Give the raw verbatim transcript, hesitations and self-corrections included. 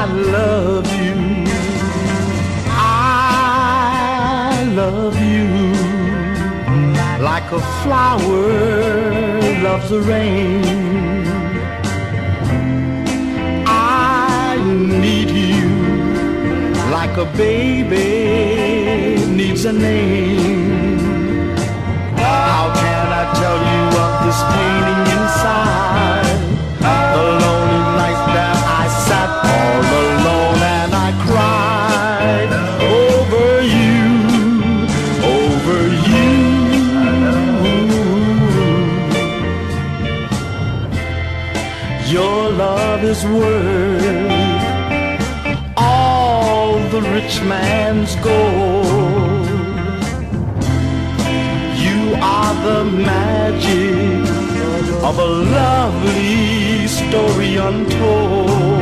I love you. I love you like a flower loves the rain. I need you like a baby needs a name. How can I tell you of this painting inside? The lonely night that I sat all alone and I cried over you, over you. Your love is worth all the rich man's gold. You are the magic of a lovely story untold.